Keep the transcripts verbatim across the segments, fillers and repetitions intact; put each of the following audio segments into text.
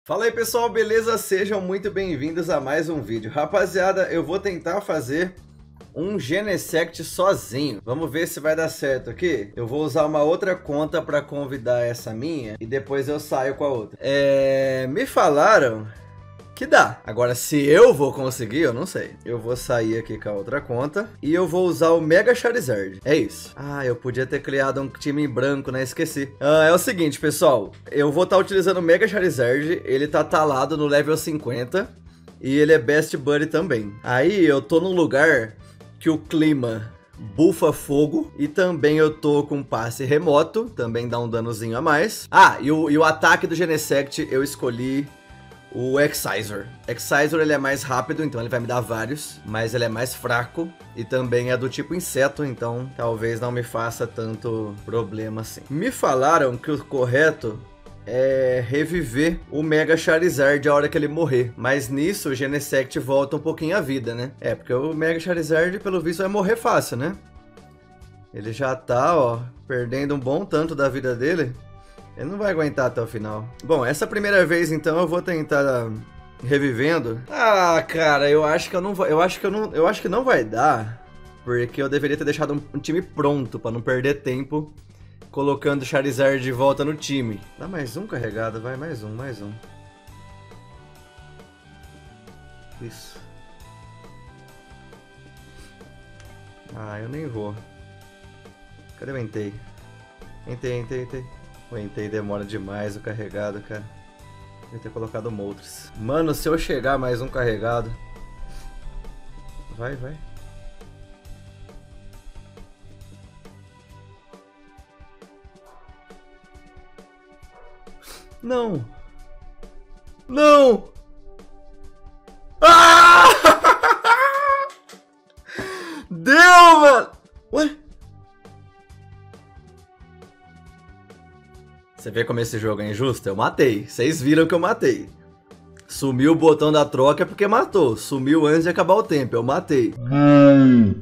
Fala aí pessoal, beleza? Sejam muito bem-vindos a mais um vídeo. Rapaziada, eu vou tentar fazer um Genesect sozinho. Vamos ver se vai dar certo aqui. Eu vou usar uma outra conta para convidar essa minha e depois eu saio com a outra. É... Me falaram que dá. Agora, se eu vou conseguir, eu não sei. Eu vou sair aqui com a outra conta e eu vou usar o Mega Charizard. É isso. Ah, eu podia ter criado um time em branco, né? Esqueci. Ah, é o seguinte, pessoal. Eu vou estar tá utilizando o Mega Charizard. Ele tá talado no level cinquenta. E ele é Best Buddy também. Aí eu tô num lugar que o clima bufa fogo. E também eu tô com passe remoto. Também dá um danozinho a mais. Ah, e o, e o ataque do Genesect eu escolhi o Excisor. Excisor ele é mais rápido, então ele vai me dar vários, mas ele é mais fraco e também é do tipo inseto, então talvez não me faça tanto problema assim. Me falaram que o correto é reviver o Mega Charizard a hora que ele morrer, mas nisso o Genesect volta um pouquinho a vida, né? É, porque o Mega Charizard pelo visto vai morrer fácil, né? Ele já tá, ó, perdendo um bom tanto da vida dele. Ele não vai aguentar até o final. Bom, essa primeira vez então eu vou tentar revivendo. Ah, cara, eu acho que eu não vou, eu acho que eu não, eu acho que não vai dar, porque eu deveria ter deixado um, um time pronto para não perder tempo colocando o Charizard de volta no time. Dá mais um carregado, vai mais um, mais um. Isso. Ah, eu nem vou. Cadê o Entei? Entei, Entei, Entei. O Entei demora demais o carregado, cara. Devia ter colocado o Moltres. Mano, se eu chegar mais um carregado... Vai, vai. Não! Não! Ah! Deu, mano! Ué? Você vê como esse jogo é injusto? Eu matei. Vocês viram que eu matei. Sumiu o botão da troca porque matou. Sumiu antes de acabar o tempo. Eu matei. Hum.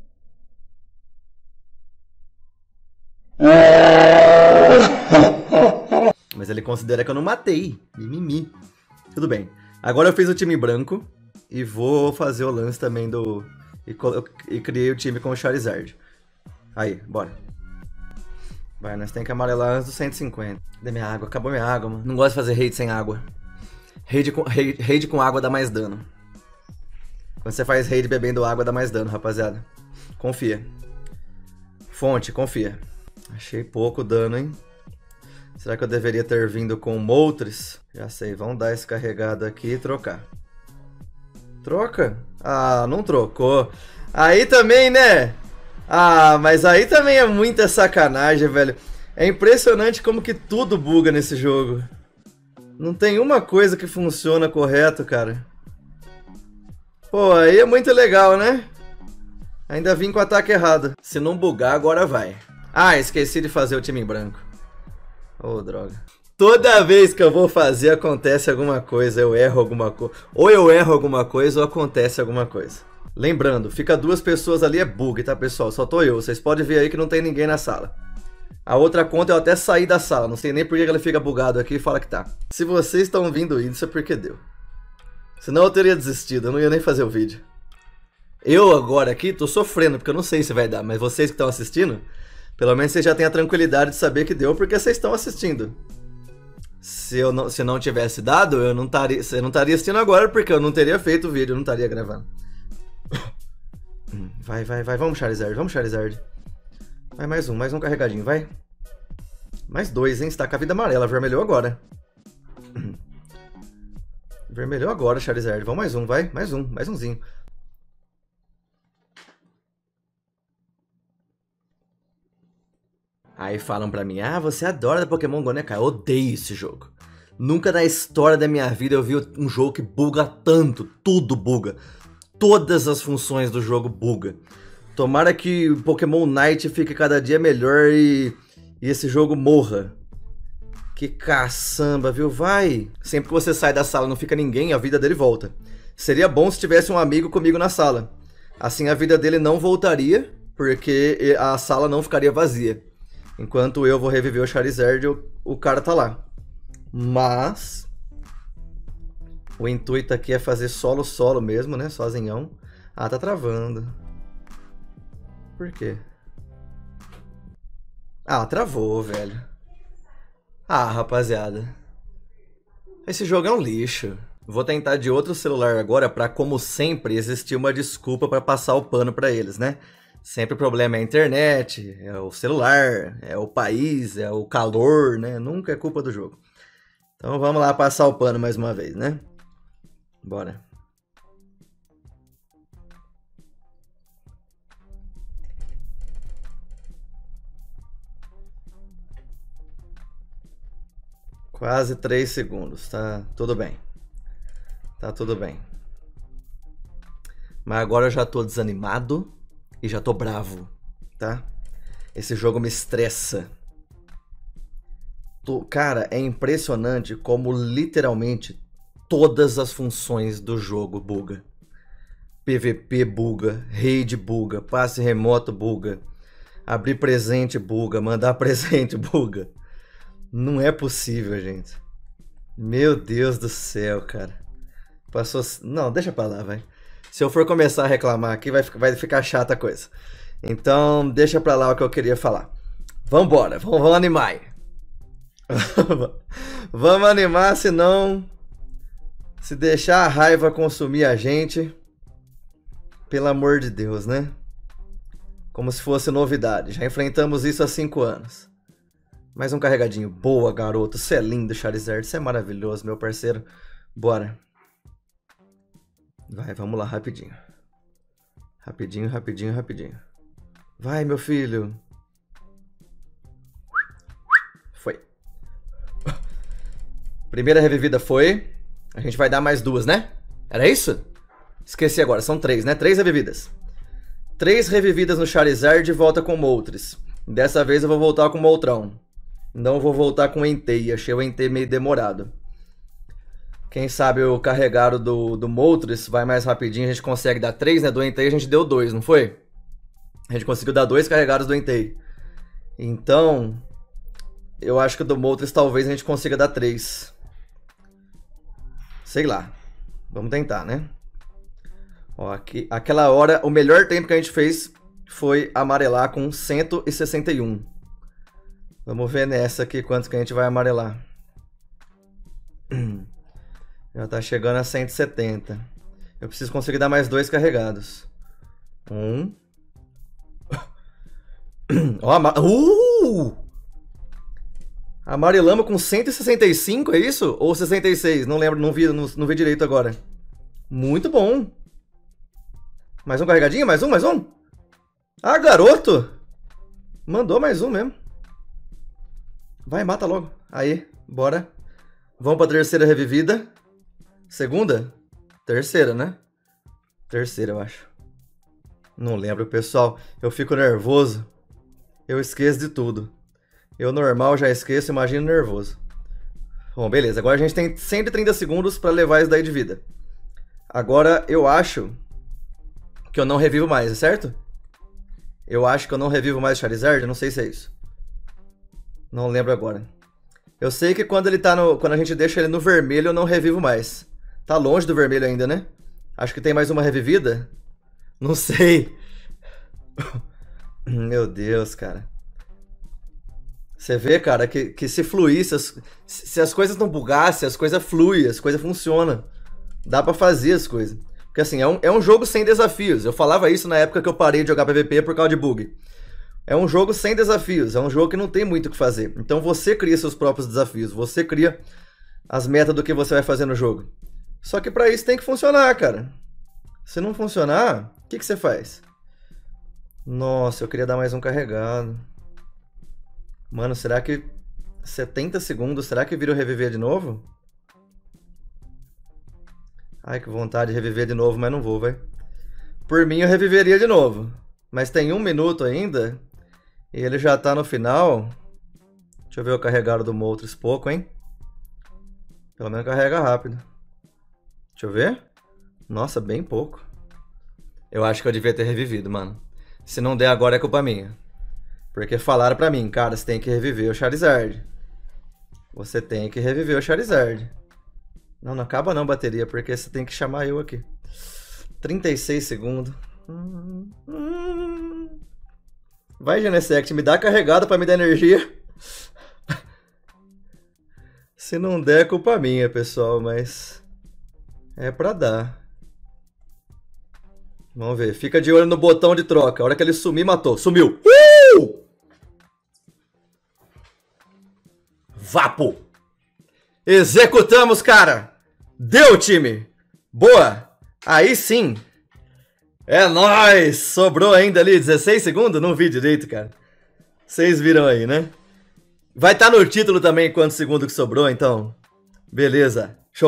Mas ele considera que eu não matei. Mimimi. Tudo bem. Agora eu fiz o time branco. E vou fazer o lance também do... E, e criei o time com o Charizard. Aí, bora. Vai, nós temos que amarelar antes dos cento e cinquenta. Cadê minha água? Acabou minha água, mano. Não gosto de fazer raid sem água. Raid com, raid, raid com água dá mais dano. Quando você faz raid bebendo água dá mais dano, rapaziada. Confia. Fonte, confia. Achei pouco dano, hein? Será que eu deveria ter vindo com Moltres? Já sei, vamos dar esse carregado aqui e trocar. Troca? Ah, não trocou. Aí também, né? Ah, mas aí também é muita sacanagem, velho. É impressionante como que tudo buga nesse jogo. Não tem uma coisa que funciona correto, cara. Pô, aí é muito legal, né? Ainda vim com o ataque errado. Se não bugar, agora vai. Ah, esqueci de fazer o time em branco. Ô, droga. Toda vez que eu vou fazer, acontece alguma coisa. Eu erro alguma coisa. Ou eu erro alguma coisa, ou acontece alguma coisa. Lembrando, fica duas pessoas ali é bug, tá, pessoal? Só tô eu. Vocês podem ver aí que não tem ninguém na sala. A outra conta eu até saí da sala. Não sei nem por que ela fica bugado aqui e fala que tá. Se vocês estão vindo isso é porque deu. Senão eu teria desistido. Eu não ia nem fazer o vídeo. Eu agora aqui tô sofrendo porque eu não sei se vai dar. Mas vocês que estão assistindo, pelo menos vocês já têm a tranquilidade de saber que deu porque vocês estão assistindo. Se eu não, se não tivesse dado, eu não estaria, eu não estaria assistindo agora porque eu não teria feito o vídeo. Eu não estaria gravando. Vai, vai, vai, vamos Charizard, vamos Charizard. Vai, mais um, mais um carregadinho, vai. Mais dois, hein, está com a vida amarela, vermelhou agora. Vermelhou agora, Charizard, vamos mais um, vai, mais um, mais umzinho. Aí falam pra mim, ah, você adora Pokémon Go, né, cara? Eu odeio esse jogo. Nunca na história da minha vida eu vi um jogo que buga tanto, tudo buga. Todas as funções do jogo buga. Tomara que o Pokémon Night fique cada dia melhor e, e esse jogo morra. Que caçamba, viu? Vai! Sempre que você sai da sala e não fica ninguém, a vida dele volta. Seria bom se tivesse um amigo comigo na sala. Assim a vida dele não voltaria, porque a sala não ficaria vazia. Enquanto eu vou reviver o Charizard, o, o cara tá lá. Mas O intuito aqui é fazer solo-solo mesmo, né? Sozinhão. Ah, tá travando. Por quê? Ah, travou, velho. Ah, rapaziada. Esse jogo é um lixo. Vou tentar de outro celular agora pra, como sempre, existir uma desculpa pra passar o pano pra eles, né? Sempre o problema é a internet, é o celular, é o país, é o calor, né? Nunca é culpa do jogo. Então vamos lá passar o pano mais uma vez, né? Bora. Quase três segundos, tá tudo bem. Tá tudo bem. Mas agora eu já tô desanimado e já tô bravo, tá? Esse jogo me estressa. Tô, cara, é impressionante como literalmente todas as funções do jogo buga. P V P buga, raid buga, passe remoto buga, abrir presente buga, mandar presente buga. Não é possível, gente. Meu Deus do céu, cara. Passou... Não, deixa pra lá, vai. Se eu for começar a reclamar aqui, vai, vai ficar chata a coisa. Então, deixa pra lá o que eu queria falar. Vambora, vamos, vamos animar. Vamos animar, senão... Se deixar a raiva consumir a gente... Pelo amor de Deus, né? Como se fosse novidade. Já enfrentamos isso há cinco anos. Mais um carregadinho. Boa, garoto. Você é lindo, Charizard. Você é maravilhoso, meu parceiro. Bora. Vai, vamos lá, rapidinho. Rapidinho, rapidinho, rapidinho. Vai, meu filho. Foi. Primeira revivida foi. A gente vai dar mais duas, né? Era isso? Esqueci agora. São três, né? Três revividas. Três revividas no Charizard e volta com o Moltres. Dessa vez eu vou voltar com o Moltrão. Não vou voltar com o Entei. Achei o Entei meio demorado. Quem sabe o carregado do, do Moltres vai mais rapidinho. A gente consegue dar três, né? Do Entei a gente deu dois, não foi? A gente conseguiu dar dois carregados do Entei. Então, eu acho que do Moltres talvez a gente consiga dar três. Sei lá. Vamos tentar, né? Ó, aqui, aquela hora, o melhor tempo que a gente fez foi amarelar com cento e sessenta e um. Vamos ver nessa aqui quantos que a gente vai amarelar. Já tá chegando a cento e setenta. Eu preciso conseguir dar mais dois carregados. Um. Ó, ama... uh! Amarelamos com cento e sessenta e cinco, é isso? Ou sessenta e seis? Não lembro, não vi, não, não vi direito agora. Muito bom. Mais um carregadinho? Mais um, mais um? Ah, garoto! Mandou mais um mesmo. Vai, mata logo. Aí, bora. Vamos pra terceira revivida. Segunda? Terceira, né? Terceira, eu acho. Não lembro, pessoal. Eu fico nervoso. Eu esqueço de tudo. Eu normal já esqueço, imagino nervoso. Bom, beleza. Agora a gente tem cento e trinta segundos pra levar isso daí de vida. Agora eu acho que eu não revivo mais, é certo? Eu acho que eu não revivo mais o Charizard, eu não sei se é isso. Não lembro agora. Eu sei que quando ele tá no, quando a gente deixa ele no vermelho, eu não revivo mais. Tá longe do vermelho ainda, né? Acho que tem mais uma revivida. Não sei. Meu Deus, cara. Você vê, cara, que, que se fluísse, as, se as coisas não bugassem, as coisas fluem, as coisas funcionam. Dá pra fazer as coisas. Porque assim, é um, é um jogo sem desafios. Eu falava isso na época que eu parei de jogar P V P por causa de bug. É um jogo sem desafios, é um jogo que não tem muito o que fazer. Então você cria seus próprios desafios, você cria as metas do que você vai fazer no jogo. Só que pra isso tem que funcionar, cara. Se não funcionar, o que, que você faz? Nossa, eu queria dar mais um carregado. Mano, será que setenta segundos, será que vira o reviver de novo? Ai, que vontade de reviver de novo, mas não vou, vai. Por mim, eu reviveria de novo. Mas tem um minuto ainda. E ele já tá no final. Deixa eu ver o carregado do Moltres pouco, hein? Pelo menos carrega rápido. Deixa eu ver. Nossa, bem pouco. Eu acho que eu devia ter revivido, mano. Se não der agora é culpa minha. Porque falaram pra mim, cara, você tem que reviver o Charizard. Você tem que reviver o Charizard. Não, não acaba não, bateria, porque você tem que chamar eu aqui. trinta e seis segundos. Vai, Genesect, me dá carregada pra me dar energia. Se não der, é culpa minha, pessoal, mas é pra dar. Vamos ver, fica de olho no botão de troca. A hora que ele sumir, matou. Sumiu. Uh! Vapo! Executamos, cara! Deu, time! Boa! Aí sim! É nóis! Sobrou ainda ali dezesseis segundos? Não vi direito, cara. Vocês viram aí, né? Vai estar no título também quantos segundos que sobrou, então. Beleza. Show!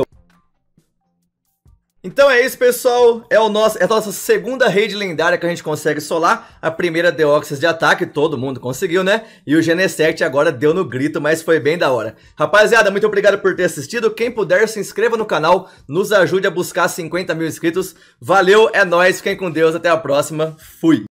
Então é isso, pessoal. É, o nosso, é a nossa segunda rede lendária que a gente consegue solar. A primeira deu Oxys de ataque, todo mundo conseguiu, né? E o Genesect agora deu no grito, mas foi bem da hora. Rapaziada, muito obrigado por ter assistido. Quem puder, se inscreva no canal. Nos ajude a buscar cinquenta mil inscritos. Valeu, é nóis. Fiquem com Deus. Até a próxima. Fui!